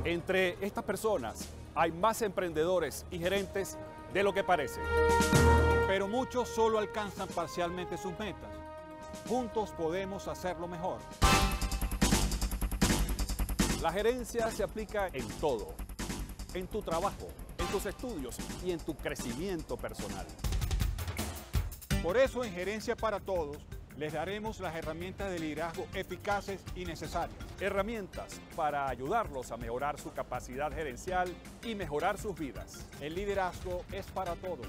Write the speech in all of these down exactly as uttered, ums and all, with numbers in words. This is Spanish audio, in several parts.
Entre estas personas hay más emprendedores y gerentes de lo que parece. Pero muchos solo alcanzan parcialmente sus metas. Juntos podemos hacerlo mejor. La gerencia se aplica en todo, en tu trabajo, en tus estudios y en tu crecimiento personal. Por eso en Gerencia para Todos les daremos las herramientas de liderazgo eficaces y necesarias. Herramientas para ayudarlos a mejorar su capacidad gerencial y mejorar sus vidas. El liderazgo es para todos.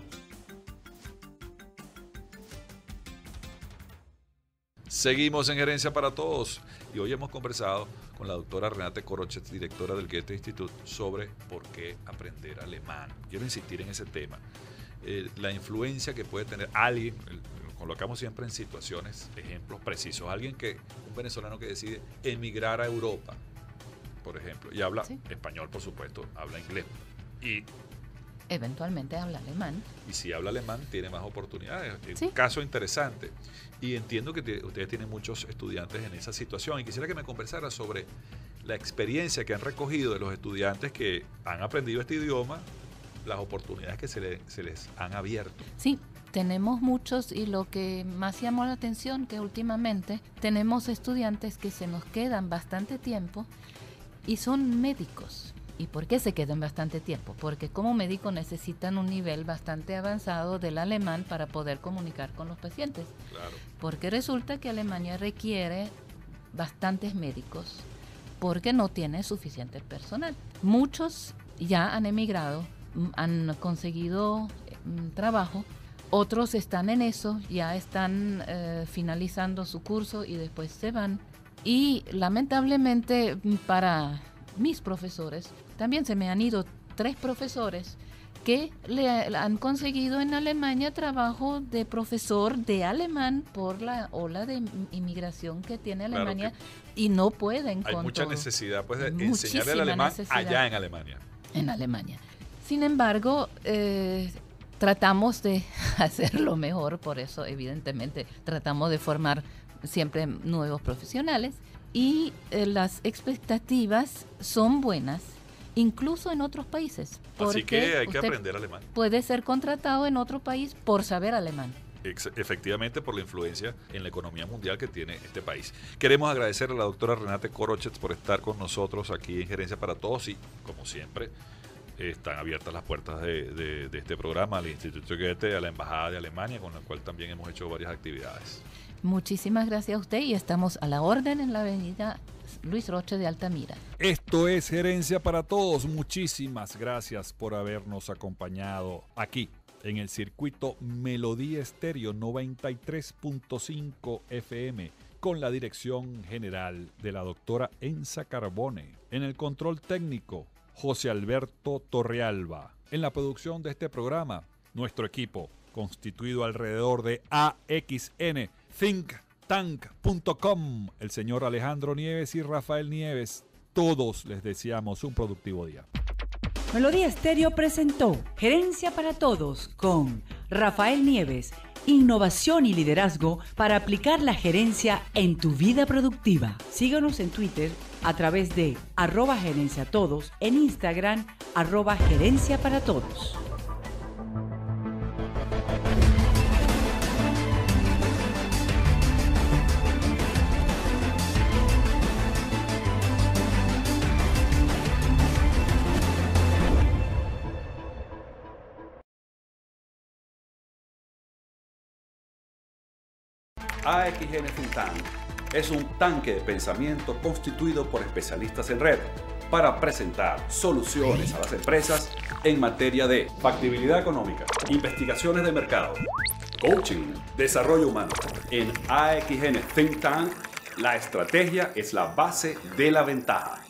Seguimos en Gerencia para Todos y hoy hemos conversado con la doctora Renate Korochets, directora del Goethe Institut, sobre por qué aprender alemán. Quiero insistir en ese tema. Eh, la influencia que puede tener alguien, el, colocamos siempre en situaciones, ejemplos precisos, alguien que, un venezolano que decide emigrar a Europa, por ejemplo, y habla sí. español, por supuesto, habla inglés, y eventualmente habla alemán. Y si habla alemán, tiene más oportunidades. Es ¿Sí? un caso interesante. Y entiendo que te, ustedes tienen muchos estudiantes en esa situación. Y quisiera que me conversara sobre la experiencia que han recogido de los estudiantes que han aprendido este idioma, las oportunidades que se, le, se les han abierto. Sí, tenemos muchos, y lo que más llamó la atención que últimamente tenemos estudiantes que se nos quedan bastante tiempo y son médicos. ¿Y por qué se quedan bastante tiempo? Porque como médico necesitan un nivel bastante avanzado del alemán para poder comunicar con los pacientes. Claro. Porque resulta que Alemania requiere bastantes médicos porque no tiene suficiente personal. Muchos ya han emigrado, han conseguido um, trabajo, otros están en eso, ya están uh, finalizando su curso y después se van. Y lamentablemente para mis profesores, también se me han ido tres profesores que le han conseguido en Alemania trabajo de profesor de alemán por la ola de inmigración que tiene Alemania, claro que y no pueden. Hay con mucha todo. necesidad pues, de enseñar el alemán allá en Alemania. En Alemania. Sin embargo, eh, tratamos de hacerlo mejor, por eso evidentemente tratamos de formar siempre nuevos profesionales y eh, las expectativas son buenas. Incluso en otros países. Así que hay que aprender alemán. Puede ser contratado en otro país por saber alemán. Ex- efectivamente, por la influencia en la economía mundial que tiene este país. Queremos agradecer a la doctora Renate Korochets por estar con nosotros aquí en Gerencia para Todos y, como siempre, están abiertas las puertas de, de, de este programa al Instituto Goethe, a la Embajada de Alemania, con la cual también hemos hecho varias actividades. Muchísimas gracias a usted y estamos a la orden en la avenida Luis Roche de Altamira. Esto es Gerencia para Todos. Muchísimas gracias por habernos acompañado aquí en el circuito Melodía Estéreo noventa y tres punto cinco F M con la dirección general de la doctora Enza Carbone. En el control técnico, José Alberto Torrealba. En la producción de este programa, nuestro equipo, constituido alrededor de A X N, think tank punto com, el señor Alejandro Nieves y Rafael Nieves. Todos les deseamos un productivo día. Melodía Estéreo presentó Gerencia para Todos con Rafael Nieves. Innovación y liderazgo para aplicar la gerencia en tu vida productiva. Síguenos en Twitter a través de arroba gerencia todos, en Instagram arroba gerencia para todos. A X N Think Tank es un tanque de pensamiento constituido por especialistas en red para presentar soluciones a las empresas en materia de factibilidad económica, investigaciones de mercado, coaching, desarrollo humano. En A X N Think Tank, la estrategia es la base de la ventaja.